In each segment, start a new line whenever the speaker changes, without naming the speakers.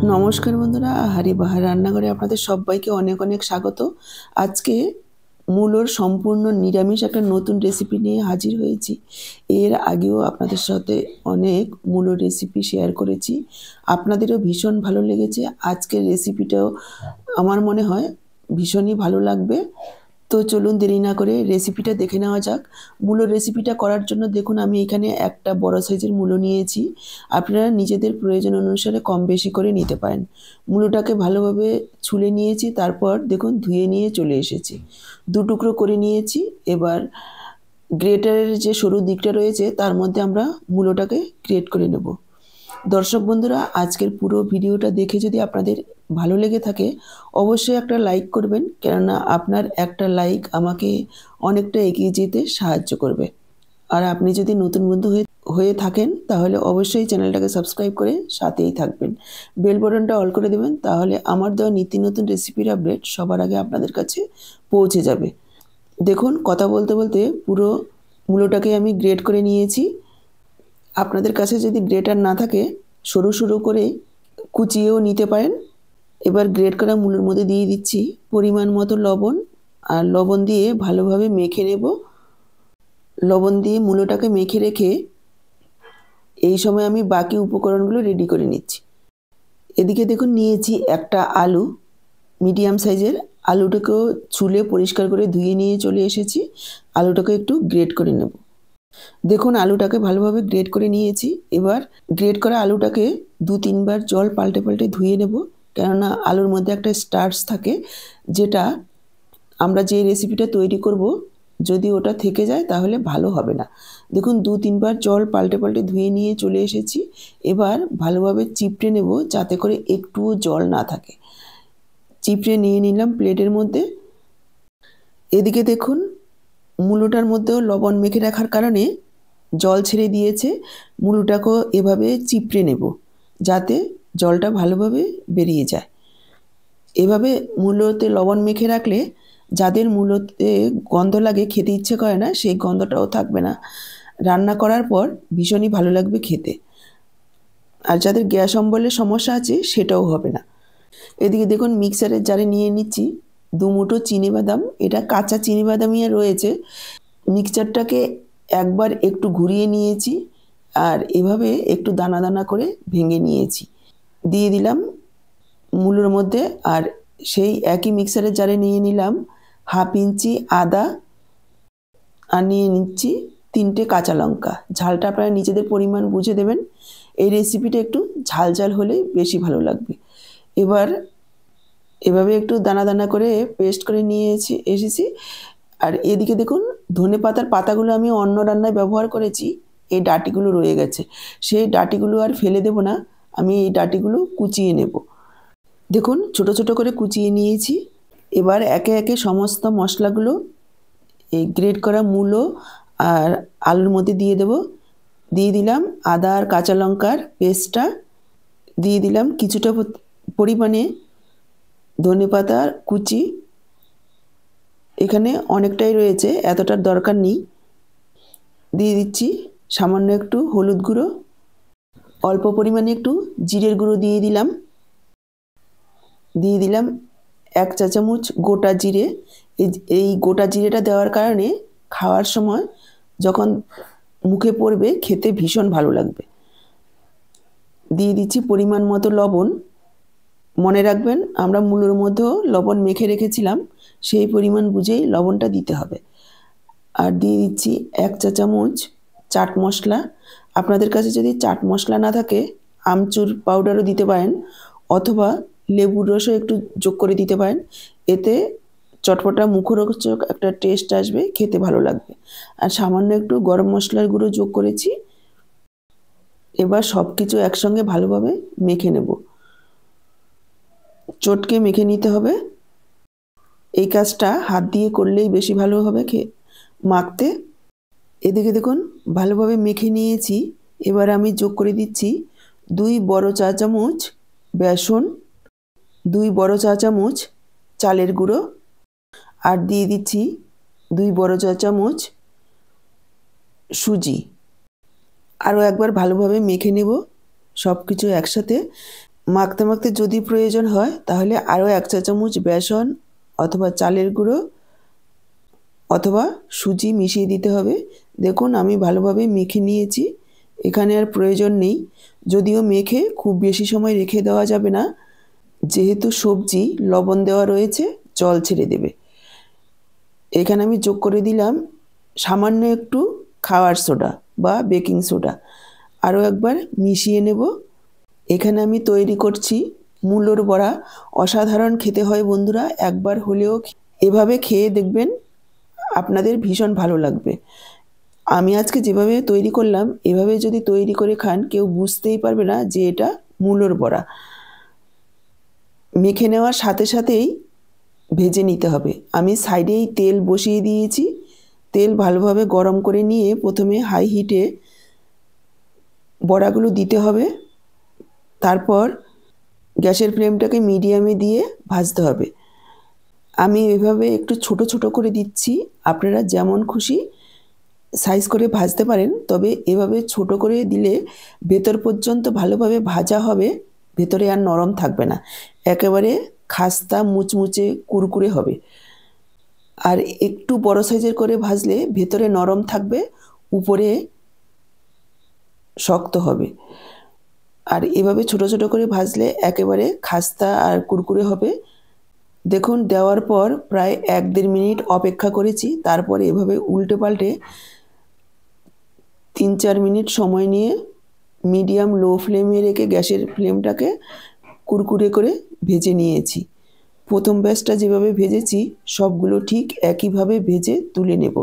নমস্কার বন্ধুরা, আহারি বাহার রান্নাঘরে আপনাদের সবাইকে অনেক অনেক স্বাগত। আজকে মূলোর সম্পূর্ণ নিরামিষ একটা নতুন রেসিপি নিয়ে হাজির হয়েছি। এর আগেও আপনাদের সাথে অনেক মূলোর রেসিপি শেয়ার করেছি, আপনাদেরও ভীষণ ভালো লেগেছে। আজকের রেসিপিটাও আমার মনে হয় ভীষণই ভালো লাগবে। তো চলুন দেরি না করে রেসিপিটা দেখে নেওয়া যাক। মূলোর রেসিপিটা করার জন্য দেখুন আমি এখানে একটা বড় সাইজের মূলো নিয়েছি। আপনারা নিজেদের প্রয়োজন অনুসারে কম বেশি করে নিতে পারেন। মূলোটাকে ভালোভাবে ছুলে নিয়েছি, তারপর দেখুন ধুয়ে নিয়ে চলে এসেছি। দু টুকরো করে নিয়েছি। এবার গ্রেটারের যে সরু দিকটা রয়েছে তার মধ্যে আমরা মূলোটাকে গ্রেট করে নেব। দর্শক বন্ধুরা, আজকের পুরো ভিডিওটা দেখে যদি আপনাদের ভালো লেগে থাকে অবশ্যই একটা লাইক করবেন, কেননা আপনার একটা লাইক আমাকে অনেকটা এগিয়ে যেতে সাহায্য করবে। আর আপনি যদি নতুন বন্ধু হয়ে থাকেন তাহলে অবশ্যই চ্যানেলটাকে সাবস্ক্রাইব করে সাথেই থাকবেন, বেল বাটনটা অল করে দেবেন, তাহলে আমার দেওয়া নিত্য নতুন রেসিপির আপডেট সবার আগে আপনাদের কাছে পৌঁছে যাবে। দেখুন কথা বলতে বলতে পুরো মূলোটাকে আমি গ্রেট করে নিয়েছি। আপনাদের কাছে যদি গ্রেটার না থাকে সরু সরু করে কুচিয়েও নিতে পারেন। এবার গ্রেট করা মূলোর মধ্যে দিয়ে দিচ্ছি পরিমাণ মতো লবণ, আর লবণ দিয়ে ভালোভাবে মেখে নেব। লবণ দিয়ে মূলোটাকে মেখে রেখে এই সময় আমি বাকি উপকরণগুলো রেডি করে নিচ্ছি। এদিকে দেখুন নিয়েছি একটা আলু, মিডিয়াম সাইজের। আলুটাকেও ছুলে পরিষ্কার করে ধুয়ে নিয়ে চলে এসেছি। আলুটাকে একটু গ্রেট করে নেব। দেখুন আলুটাকে ভালোভাবে গ্রেট করে নিয়েছি। এবার গ্রেট করা আলুটাকে 2-3 বার জল পাল্টে পাল্টে ধুয়ে নেব, কেননা আলুর মধ্যে একটা স্টার্চ থাকে, যেটা আমরা যে রেসিপিটা তৈরি করব যদি ওটা থেকে যায় তাহলে ভালো হবে না। দেখুন 2-3 বার জল পাল্টে পাল্টে ধুয়ে নিয়ে চলে এসেছি। এবার ভালোভাবে চিপড়ে নেব যাতে করে একটুও জল না থাকে। চিপড়ে নিয়ে নিলাম প্লেটের মধ্যে। এদিকে দেখুন মূলোটার মধ্যেও লবণ মেখে রাখার কারণে জল ছেড়ে দিয়েছে। মূলোটাকেও এভাবে চিপড়ে নেব যাতে জলটা ভালোভাবে বেরিয়ে যায়। এভাবে মূলোতে লবণ মেখে রাখলে যাদের মূলোতে গন্ধ লাগে, খেতে ইচ্ছে করে না, সেই গন্ধটাও থাকবে না। রান্না করার পর ভীষণই ভালো লাগবে খেতে। আর যাদের গ্যাস অম্বলের সমস্যা আছে সেটাও হবে না। এদিকে দেখুন মিক্সারের জারে নিয়ে নিচ্ছি 2 মুঠো চিনিবাদাম। এটা কাঁচা চিনিবাদামই রয়েছে। মিক্সচারটাকে একবার একটু ঘুরিয়ে নিয়েছি, আর এভাবে একটু দানা দানা করে ভেঙে নিয়েছি। দিয়ে দিলাম মূলোর মধ্যে। আর সেই একই মিক্সারের জারে নিয়ে নিলাম 1/2 ইঞ্চি আদা, আর নিয়ে নিচ্ছি 3টে কাঁচা লঙ্কা। ঝালটা আপনারা নিজেদের পরিমাণ বুঝে দেবেন। এই রেসিপিটা একটু ঝাল ঝাল হলে বেশি ভালো লাগবে। এবার এভাবে একটু দানা দানা করে পেস্ট করে নিয়ে এসেছি। আর এদিকে দেখুন ধনে পাতার পাতাগুলো আমি অন্য রান্নায় ব্যবহার করেছি, এই ডাঁটিগুলো রয়ে গেছে। সেই ডাঁটিগুলো আর ফেলে দেব না, আমি এই ডাঁটিগুলো কুচিয়ে নেব। দেখুন ছোট ছোট করে কুচিয়ে নিয়েছি। এবার একে একে সমস্ত মশলাগুলো এই গ্রেট করা মূলো আর আলুর মধ্যে দিয়ে দেব। দিয়ে দিলাম আদা আর কাঁচা লঙ্কার পেস্টটা, দিয়ে দিলাম কিছুটা পরিমাণে ধনেপাতার কুচি। এখানে অনেকটাই রয়েছে, এতটার দরকার নেই। দিয়ে দিচ্ছি সামান্য একটু হলুদ গুঁড়ো, অল্প পরিমাণে একটু জিরের গুঁড়ো দিয়ে দিলাম। দিয়ে দিলাম 1 চা চামচ গোটা জিরে। এই গোটা জিরেটা দেওয়ার কারণে খাওয়ার সময় যখন মুখে পড়বে খেতে ভীষণ ভালো লাগবে। দিয়ে দিচ্ছি পরিমাণ মতো লবণ। মনে রাখবেন আমরা মূলোর মধ্যেও লবণ মেখে রেখেছিলাম, সেই পরিমাণ বুঝেই লবণটা দিতে হবে। আর দিয়ে দিচ্ছি 1 চা চামচ চাট মশলা। আপনাদের কাছে যদি চাট মশলা না থাকে আমচুর পাউডারও দিতে পারেন, অথবা লেবুর রসও একটু যোগ করে দিতে পারেন। এতে চটপটা মুখরোচক একটা টেস্ট আসবে, খেতে ভালো লাগবে। আর সামান্য একটু গরম মশলার গুঁড়ো যোগ করেছি। এবার সব কিছু একসঙ্গে ভালোভাবে মেখে নেব, চটকে মেখে নিতে হবে। এই কাজটা হাত দিয়ে করলেই বেশি ভালো হবে মাখতে। এদিকে দেখুন ভালোভাবে মেখে নিয়েছি। এবার আমি যোগ করে দিচ্ছি 2 বড় চা চামচ বেসন, 2 বড় চা চামচ চালের গুঁড়ো, আর দিয়ে দিচ্ছি 2 বড় চা চামচ সুজি। আরও একবার ভালোভাবে মেখে নেব সব কিছু একসাথে। মাখতে মাখতে যদি প্রয়োজন হয় তাহলে আরও 1 চা চামচ বেসন অথবা চালের গুঁড়ো অথবা সুজি মিশিয়ে দিতে হবে। দেখুন আমি ভালোভাবে মেখে নিয়েছি, এখানে আর প্রয়োজন নেই। যদিও মেখে খুব বেশি সময় রেখে দেওয়া যাবে না, যেহেতু সবজি লবণ দেওয়া রয়েছে, জল ছেড়ে দেবে। এখানে আমি যোগ করে দিলাম সামান্য একটু খাওয়ার সোডা বা বেকিং সোডা। আরও একবার মিশিয়ে নেব। এখানে আমি তৈরি করছি মূলোর বড়া। অসাধারণ খেতে হয় বন্ধুরা, একবার হলেও এভাবে খেয়ে দেখবেন, আপনাদের ভীষণ ভালো লাগবে। আমি আজকে যেভাবে তৈরি করলাম এভাবে যদি তৈরি করে খান কেউ বুঝতেই পারবে না যে এটা মূলোর বড়া। মেখে নেওয়ার সাথে সাথেই ভেজে নিতে হবে। আমি সাইডেই তেল বসিয়ে দিয়েছি। তেল ভালোভাবে গরম করে নিয়ে প্রথমে হাই হিটে বড়াগুলো দিতে হবে, তারপর গ্যাসের ফ্লেমটাকে মিডিয়ামে দিয়ে ভাজতে হবে। আমি এভাবে একটু ছোট ছোট করে দিচ্ছি, আপনারা যেমন খুশি সাইজ করে ভাজতে পারেন, তবে এভাবে ছোট করে দিলে ভেতর পর্যন্ত ভালোভাবে ভাজা হবে, ভেতরে আর নরম থাকবে না, একেবারে খাস্তা মুচমুচে কুরকুরে হবে। আর একটু বড় সাইজের করে ভাজলে ভেতরে নরম থাকবে, উপরে শক্ত হবে। আর এভাবে ছোট ছোট করে ভাজলে একেবারে খাস্তা আর কুরকুরে হবে। দেখুন দেওয়ার পর প্রায় 1-1.5 মিনিট অপেক্ষা করেছি, তারপরে এভাবে উল্টে পাল্টে 3-4 মিনিট সময় নিয়ে মিডিয়াম লো ফ্লেমে রেখে গ্যাসের ফ্লেমটাকে কুরকুরে করে ভেজে নিয়েছি। প্রথম ব্যাচটা যেভাবে ভেজেছি সবগুলো ঠিক একইভাবে ভেজে তুলে নেব।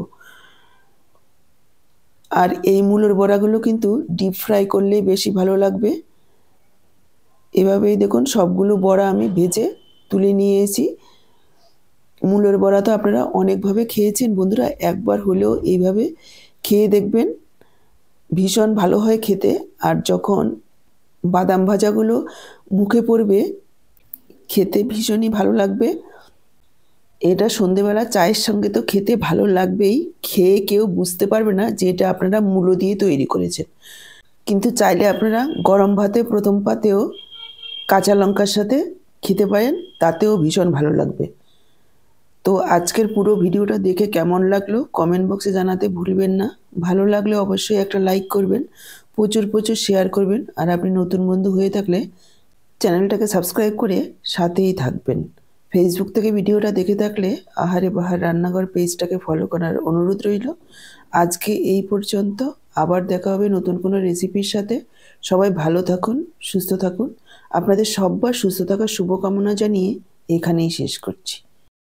আর এই মূলোর বড়াগুলো কিন্তু ডিপ ফ্রাই করলেই বেশি ভালো লাগবে। এভাবেই দেখুন সবগুলো বড়া আমি ভেজে তুলে নিয়েছি। মূলোর বড়া তো আপনারা অনেকভাবে খেয়েছেন বন্ধুরা, একবার হলেও এইভাবে খেয়ে দেখবেন, ভীষণ ভালো হয় খেতে। আর যখন বাদাম ভাজাগুলো মুখে পড়বে খেতে ভীষণই ভালো লাগবে। এটা সন্ধেবেলা চায়ের সঙ্গে তো খেতে ভালো লাগবেই, খেয়ে কেউ বুঝতে পারবে না যে এটা আপনারা মূলো দিয়ে তৈরি করেছেন। কিন্তু চাইলে আপনারা গরম ভাতে প্রথম পাতেও কাঁচা লঙ্কার সাথে খেতে পারেন, তাতেও ভীষণ ভালো লাগবে। তো আজকের পুরো ভিডিওটা দেখে কেমন লাগলো কমেন্ট বক্সে জানাতে ভুলবেন না। ভালো লাগলে অবশ্যই একটা লাইক করবেন, প্রচুর প্রচুর শেয়ার করবেন। আর আপনি নতুন বন্ধু হয়ে থাকলে চ্যানেলটাকে সাবস্ক্রাইব করে সাথেই থাকবেন। ফেসবুক থেকে ভিডিওটা দেখে থাকলে আহারে বাহার রান্নাঘর পেজটাকে ফলো করার অনুরোধ রইল। আজকে এই পর্যন্ত, আবার দেখা হবে নতুন কোনো রেসিপির সাথে। সবাই ভালো থাকুন, সুস্থ থাকুন। আপনাদের সবার সুস্থ থাকার শুভকামনা জানিয়ে এখানেই শেষ করছি।